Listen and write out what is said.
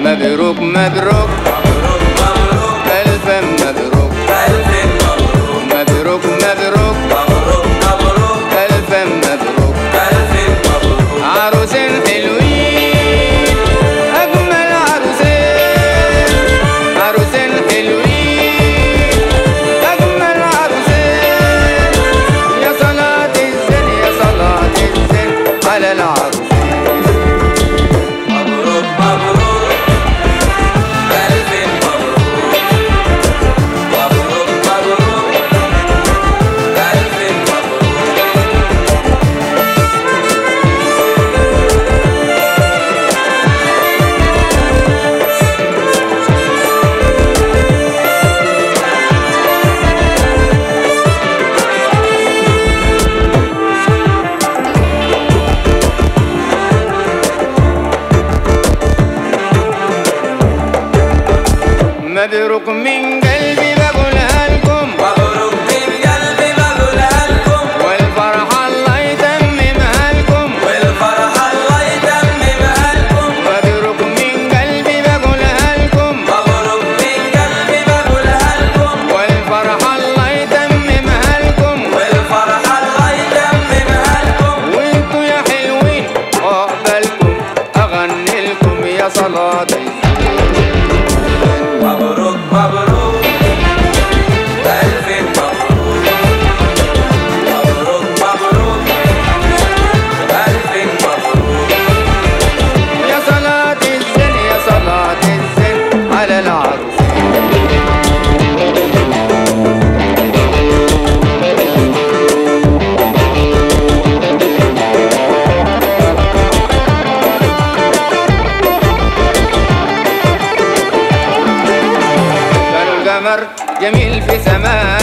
مبروك مبروك ألف مبروك مبروك مبروك ألف مبروك عروسين حلوين أجمل عروسين عروسين حلوين أجمل عروسين يا صلاة الزين يا صلاة الزين على العروسين مبروك من قلبي بقولها لكم مبروك من قلبي بقولها لكم والفرحة الله يتممها لكم والفرحة الله يتممها لكم مبروك من قلبي بقولها لكم مبروك من قلبي بقولها لكم والفرحة الله يتممها لكم والفرحة الله يتممها لكم وانتوا يا حلوين عقبالكم اغني لكم يا صلاة مبروك مبروك ألف مبروك مبروك مبروك ألف مبروك يا صلاة الزين يا صلاة الزين على العروس القمر جميل في سماء